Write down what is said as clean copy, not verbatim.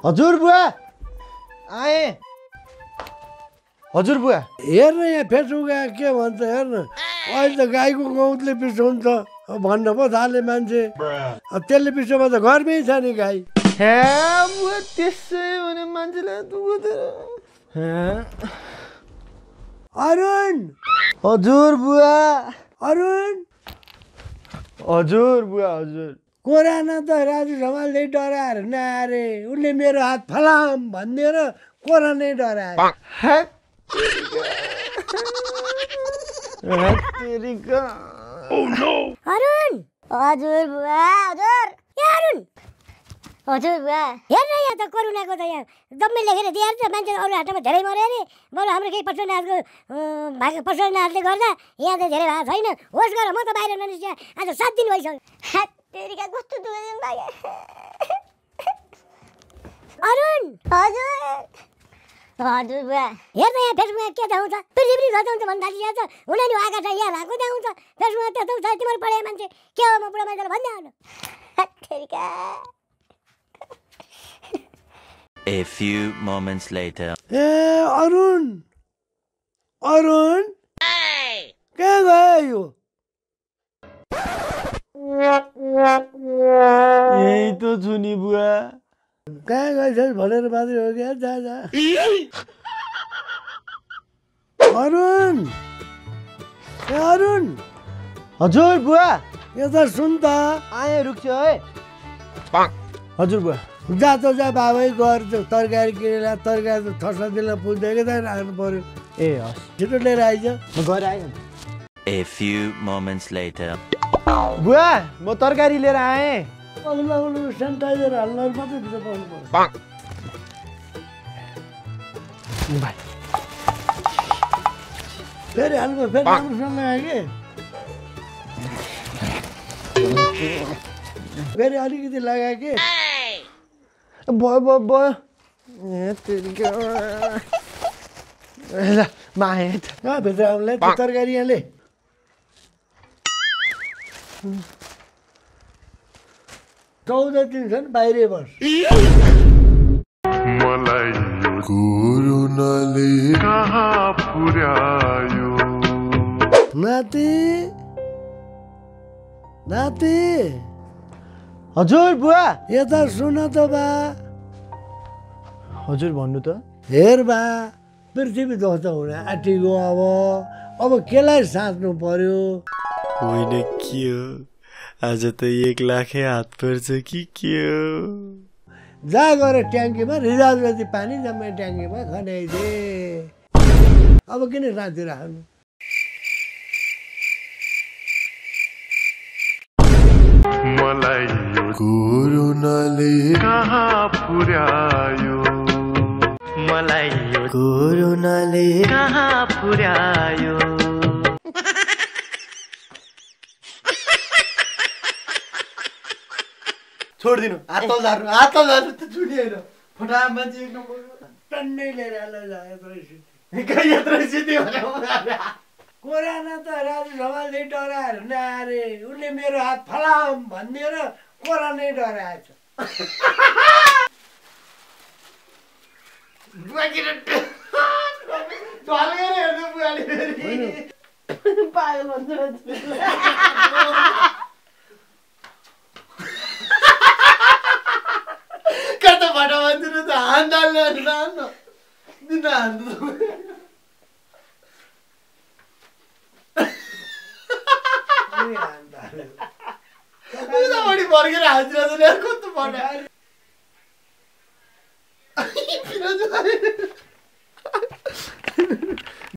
हजुर बुवा आए। हजुर बुवा हेर्न यहाँ फेसबुकमा के भन्छ हेर्न अहिले त गाईको गउँतले पिसो हुन्छ भन्न पो थाले मान्छे त्यसले पिसोमा त घरमै छ नि गाई हे बुवा त्यसै भने मान्छेलाई अरुण हजुर बुवा अरुण हजुर बुवा हजुर कोराना त राजु समालले डराएर नआरे उसले मेरो हात फलाम भनिदिएर कोरा नै डरायो अरुण हजुर बुवा हजुर अरुण हजुर बुवा हेर्न यहाँ त कोरोनाको त यहाँ जम्मै लेखेर दिइहाल्छ मान्छे अरू हाटमा धेरै मऱ्यो अरे बरु हाम्रो केही पसलनाथले गर्दा यहाँ त धेरै भएको छैन होस् गर म त बाहिर ननिस्किए आज 7 दिन भइसक्यो तेरिका कस्तो दुःख दिन लाग्यो अरुण हजुर हजुर बुवा हेर्न यहाँ फेसबुकमा के देखाउँछ पृथ्वी घटाउँछ भन्न थालिरहेको छ हुन नि आकाश यहाँ भएको देखाउँछ फेसबुकमा त्यस्तो छ तिम्रो पढे मान्छे के हो म बुढा मान्छेलाई भन्दै आउनु तेरिका A few moments later. ए अरुण अरुण कहाँ गयो यही त छु नि बुवा कहाँ गएछस् भनेर मात्रै हो क्या जा जा अरुण ए अरुण हजुर बुवा यता सुन त आए रुक्छ है हजुर बुवा जा त जा बाबै गएर तरकारी किनेर तरकारी त 6-7 दिन पुग्दैन त राख्नु पर्यो ए हस् छिटो लिएर आइज म गएर आएँ A few moments later. बुवा म तरकारी लिएर आएँ अग्लो सेनिटाइजर हाल्न मात्रै भित्र पाउनु पर्यो भाइ फेरि हाल्नु फेरि राम्रोसँग आयो कि फेरि अलिकति लगायो कि भयो भयो ल माए कहाँ भित्र आउनुलाई त्यो तरकारी यहाँले 14 दिन छन् बाहिरै बस मलाई कोरोनाले कहाँ पुर्यायो नाति नाति हजुर बुवा यता सुन त बा हजुर भन्नु त हेर बा पृथ्वी ध्वस्त हुन आँटेको अब केलाई साच्नु पर्यो होइन के हो आज त 1 लाखै हात पर्छ कि के हो जा गएर ट्याङ्कीमा रिजार्भ जति पानी जम्मै ट्याङ्कीमा खनाइदे अब किन राति राख्नु मलाई कोरोनाले कहाँ पुर्यायो मलाई यो कोरोनाले कहाँ पुर्यायो छोडिदिनु हात झार्नु त छुटिएन फटा मान्छे एक नम्बर टन्नै लिएर आएर जा यत्रो सिद्धि कोराना त राजु समालले डराएर नआरे उसले मेरो हात फलाम भनिदिएर कोरा नै डराएछ पागल भन्छ कता फटा मान्छे त हान्दाले दिन हान्नु उतापट्टि फर्केर हाँसिरहेको छ कस्तो फटा